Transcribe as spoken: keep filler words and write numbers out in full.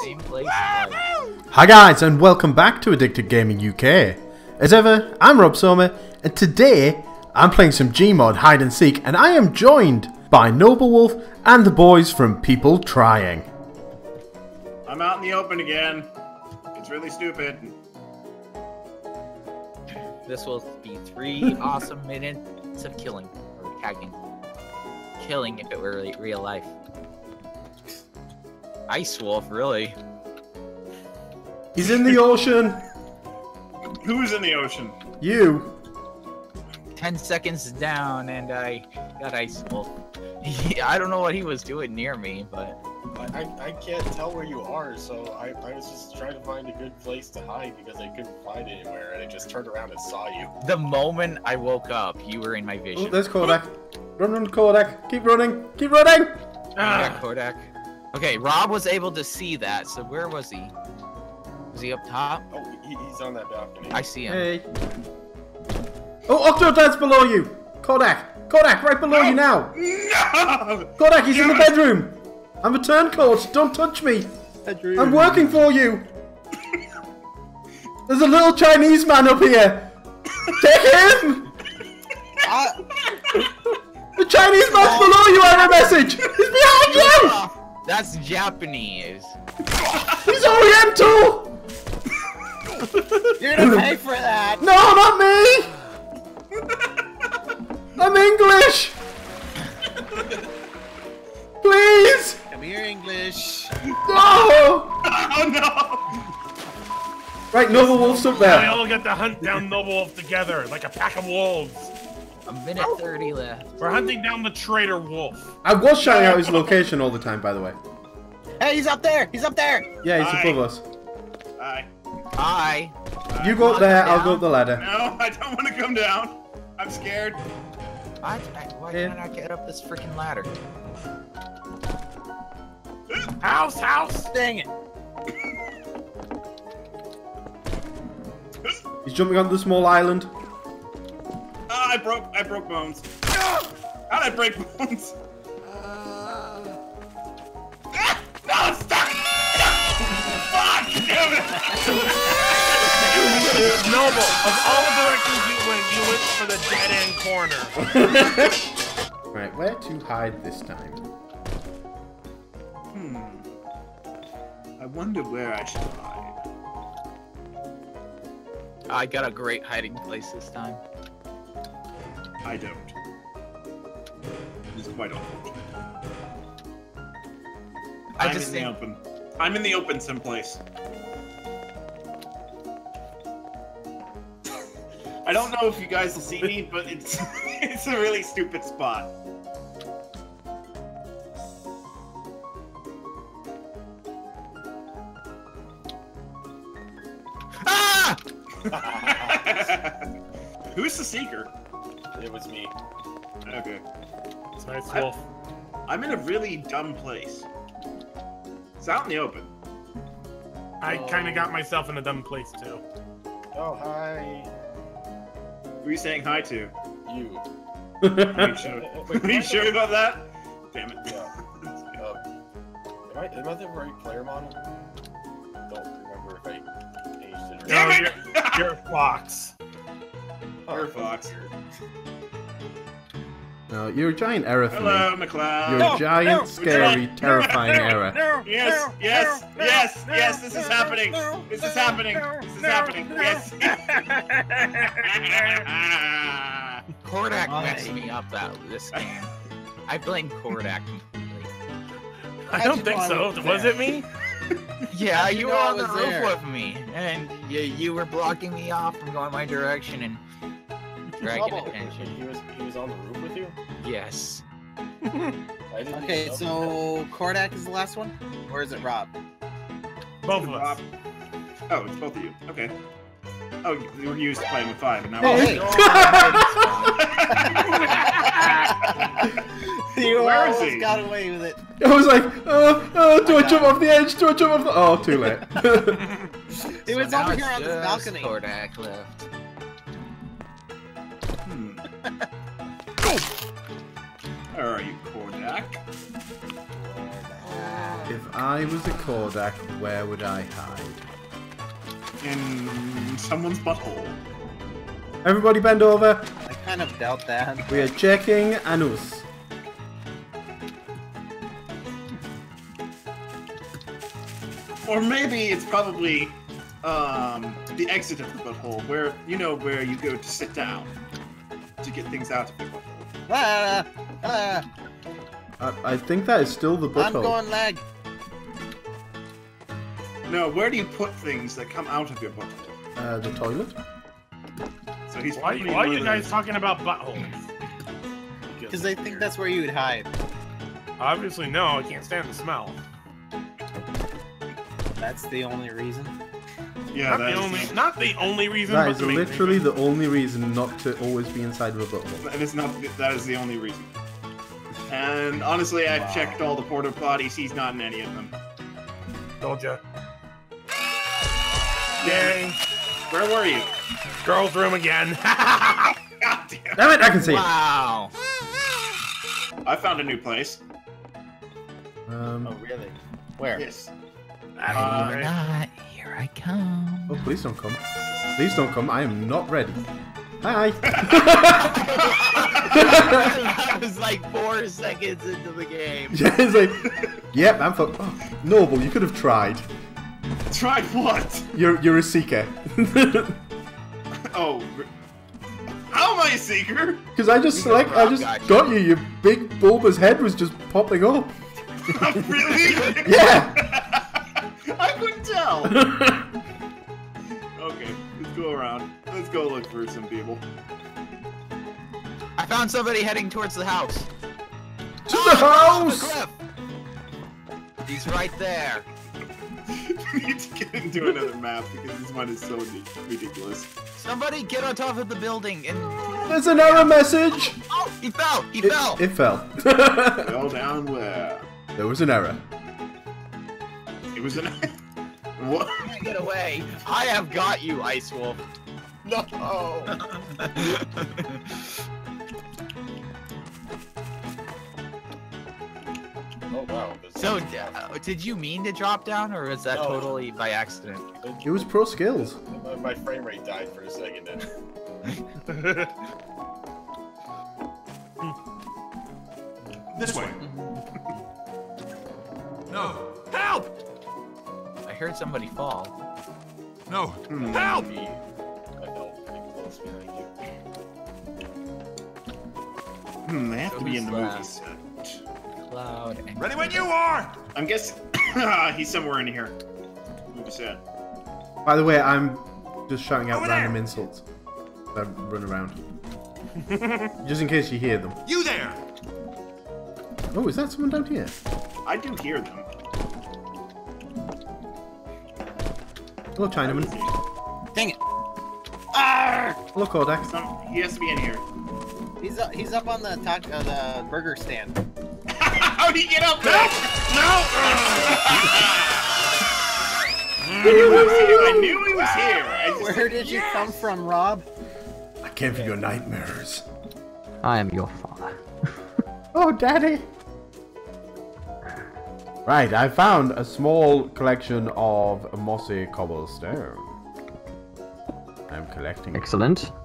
same place twice. Hi guys, and welcome back to Addicted Gaming U K. As ever, I'm Rob Sommer, and today I'm playing some Gmod Hide and Seek, and I am joined by Noble Wolf and the boys from People Trying. I'm out in the open again. It's really stupid. This will be three awesome minutes of killing, or tagging. Killing if it were really real life. Ice Wolf, really. He's in the ocean. Who's in the ocean? You. Ten seconds down, and I got Ice Wolf. I don't know what he was doing near me, but I, I can't tell where you are, so I, I was just trying to find a good place to hide because I couldn't find anywhere, and I just turned around and saw you. the moment I woke up, you were in my vision. Oh, there's Kodak. Run, run, Kodak. Keep running. Keep running. Yeah, Kodak. Okay, Rob was able to see that, so where was he? Was he up top? Oh, he, he's on that balcony. I see him. Hey. Oh, Octodad's below you. Kodak. Kodak, right below you now. No! Kodak, he's in the bedroom. I'm a turncoat. Don't touch me. Bedroom. I'm working for you. There's a little Chinese man up here. Take him. Ah, The Chinese man's below you. I have a message. He's behind you. That's Japanese. He's Oriental. you're gonna pay for that! No, not me. I'm English. Please. Come here, English. No. Oh no! Right, Noble Wolf's up We there. all get to hunt down Noble Wolf together, like a pack of wolves. A minute thirty left. We're hunting down the traitor wolf. I was shouting out his location all the time, by the way. Hey, he's up there! He's up there! Yeah, he's Hi. above us. Hi. Hi. You go up Come there, on I'll go down. up the ladder. No, I don't want to come down. I'm scared. Why, why Yeah. can't I get up this freaking ladder? House, house! Dang it! He's jumping onto the small island. Oh, I broke. I broke bones. How'd I break bones? Ah, no, stop! Fuck! Damn it! Noble, of all directions you went, you went for the dead end corner. Right, where to hide this time? Hmm. I wonder where I should hide. I got a great hiding place this time. I don't. It's quite unfortunate. I I'm just in think the open. I'm in the open someplace. I don't know if you guys will see me, but it's it's a really stupid spot. Ah! Who's the seeker? It was me. Okay. It's nice I- wolf. I'm in a really dumb place. It's out in the open. I kind of got myself in a dumb place too. Oh, hi. Who are you saying hi to? You. Are you sure, are you sure about that? Damn it. Yeah. Um, am, I, am I the right player model? Don't remember if I changed it or Damn No, it! you're, you're a fox. Oh, You're a fox. No, you're a giant error for Hello, me. McLeod. You're No, a giant, no, scary, no, terrifying no, error. No, Yes, no, yes, no, yes, no, yes, this is no, happening. no, This is no, happening. no, This is no, happening. no. Yes. Kodak Why? messed me up that this game. I blame Kodak completely. I don't think so. Was it me? Yeah, How'd you you know were I on the was roof there? with me, and you, you were blocking me off from going my direction and dragging Trouble. attention. He was, he was on the roof with you? Yes. I didn't Okay, know. so Kodak is the last one, or is it Rob? Both of us. Oh, it's both of you. Okay. Oh, you were used to playing with five, and now Hey. You Where is almost he? got away with it. I was like, uh, uh, do I, I got jump it. off the edge? Do I jump off the... Oh, too late. It So was now over it's here on this just balcony. Kodak left. Hmm. Where are you, Kodak? If I was a Kodak, where would I hide? In someone's butthole. Everybody bend over. I kind of doubt that. We are checking anus. Or maybe it's probably um, the exit of the butthole, where you know where you go to sit down to get things out of the butthole. Ah, ah, I, I think that is still the I'm butthole. going leg. No, where do you put things that come out of your butthole? Uh, the toilet? So he's Why, probably why are one you of guys those- talking about buttholes? Because they think that's where you would hide. Obviously, no. I can't stand the smell. That's the only reason. Yeah, not that the is only, not the only reason. That but is the main literally reason. the only reason not to always be inside of a butthole. That is not. That is the only reason. And honestly, I've Wow. checked all the porta potties. He's not in any of them. Told ya. Yay! Where were you? Girls' room again. God damn! Damn it, I can see Wow. I found a new place. it. Um, Oh, really? Where? Yes. That's Uh, Or right. not. Here I come. oh, please don't come. Please don't come. I am not ready. Hi. That was like four seconds into the game. Yeah, it's like, yep, I'm for. Oh, Noble, you could have tried. Tried what? You're you're a seeker. Oh. re- How am I a seeker? Because I just select, I just Gotcha. got you. Your big bulbous head was just popping up. Really? Yeah. I couldn't tell. Okay, let's go around. Let's go look for some people. I found somebody heading towards the house. To the house. The cliff. He's right there. We need to get into another map because this one is so ri- ridiculous. Somebody get on top of the building and. There's an error message. Oh, he fell. He It, fell. it fell. Fell down where? There was an error. It was an. What? Get away. I have got you, Ice Wolf. No. Oh wow. this So, is- uh, did you mean to drop down, or was that No. totally by accident? It was pro skills. my- my frame rate died for a second then. This way. No. Help! I heard somebody fall. No. Hmm. Help! Maybe I felt pretty close behind you. Hmm, they have So to be in the who's movie left? set. Cloud and. Ready when you are. I'm guessing he's somewhere in here. Movie set. By the way, I'm just shouting out Over random there. insults. I run around. Just in case you hear them. You there. Oh, is that someone down here? I do hear them. Hello, Chinaman. Dang it. Hello, Kodak. Some, he has to be in here. He's up, he's up on the tac- uh, the burger stand. How'd he get up there? No! I knew he was here. I knew he was here. I just, Where did you come from, Rob? I came from your nightmares. I am your father. Oh, Daddy. Right, I found a small collection of mossy cobblestone. I'm collecting. Excellent.